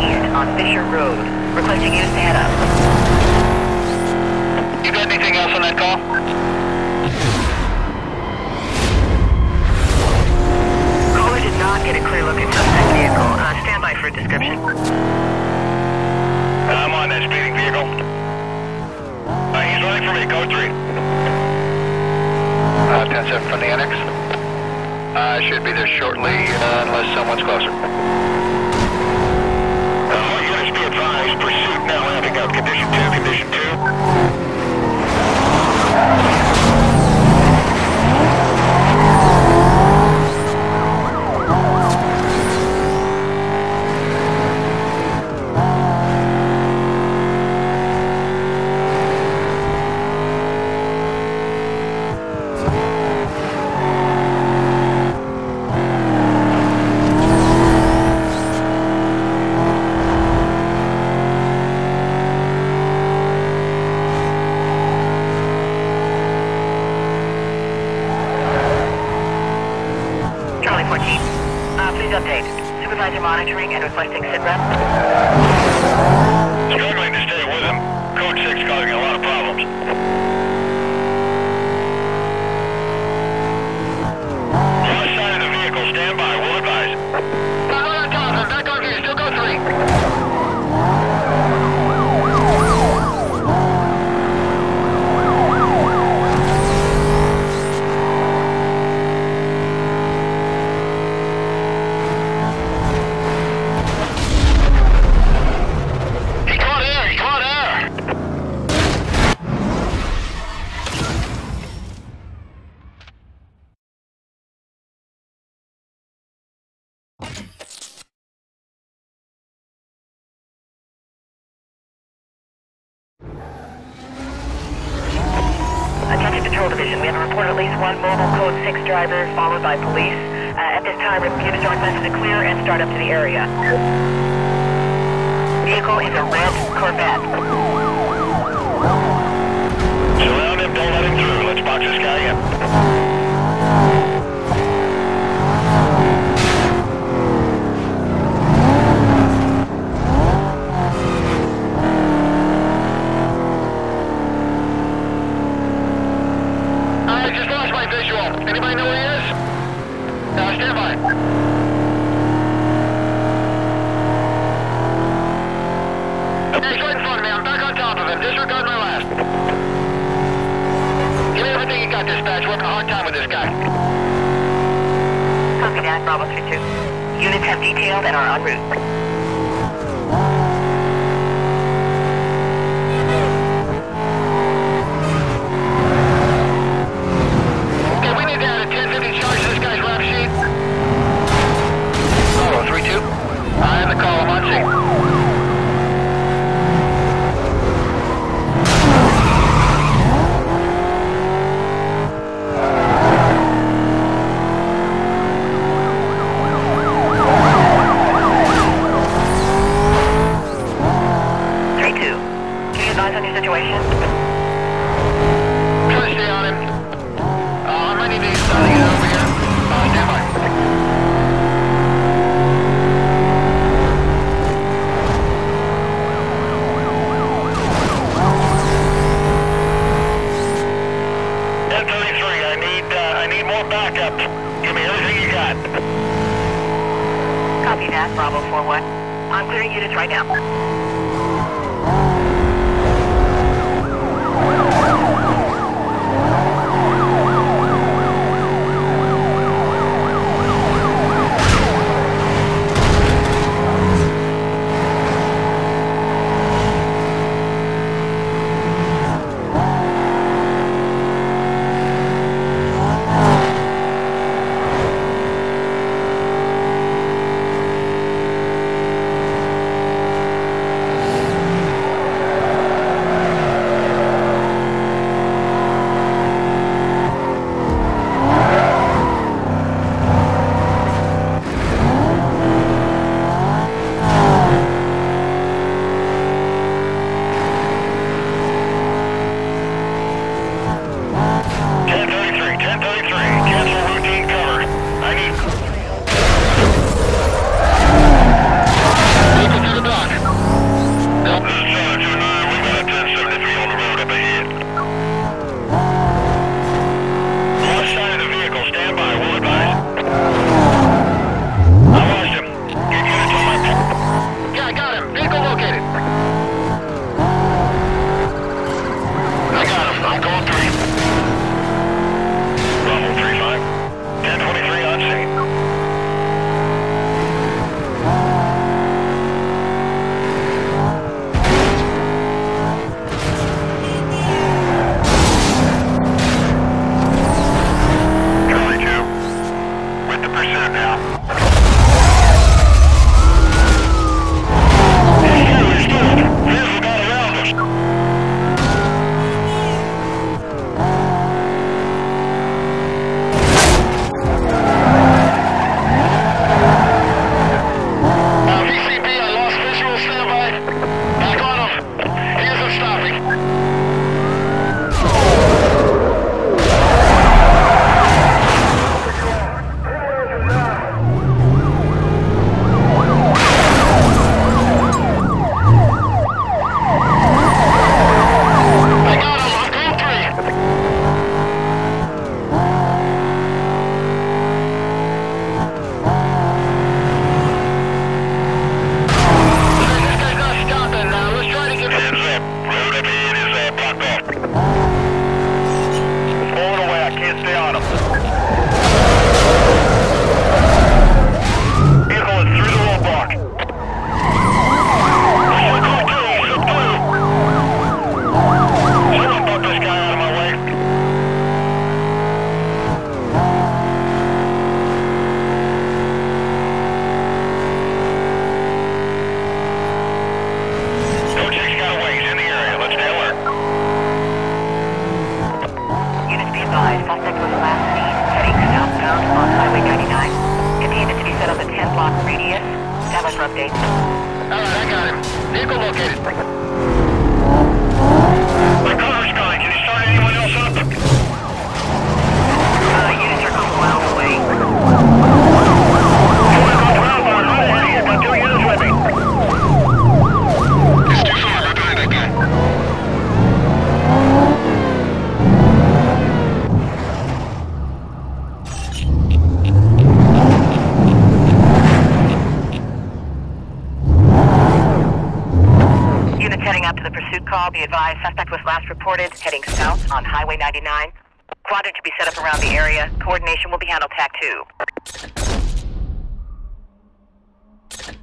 East on Fisher Road. Requesting you to head up. You got anything else on that call? Caller did not get a clear look at suspect vehicle. Stand by for a description. I'm on that speeding vehicle. He's running for me, code 3. 10-7 from the annex. Should be there shortly, unless someone's closer. All units be advised, pursuit now ramping up. Condition 2, condition 2. Please update. Supervisor monitoring and requesting sitrep. Struggling to stay with him. Code 6 causing a lot of problems. Lost side of the vehicle, stand by, we'll advise. Back on top, back on here, still go 3. Attention Patrol Division, we have a report of at least one mobile code 6 driver followed by police. At this time, units are requested to clear and start up to the area. Vehicle is a red Corvette. Surround him, don't let him through. Let's box this guy in. Anybody know where he is? Stand by. Hey, he's right in front of me. I'm back on top of him. Disregard my last. Give me everything you got, dispatch. We're having a hard time with this guy. Copy that, Bravo 3-2. Units have detailed and are en route. I am the call, I'm on scene. Can you advise on your situation? Try to stay on him. I'm ready to get over here. Stand by. Backup. Give me everything you got. Copy that, Bravo 4-1. I'm clearing units right now. Alright, I got him. Vehicle located. My cover's gone. Can you start anyone else up? Units are a couple miles away. Got 2 units with me. It's too far. Right behind that guy. Units heading out to the pursuit call. Be advised, suspect was last reported heading south on Highway 99. Quadrant to be set up around the area. Coordination will be handled TAC 2.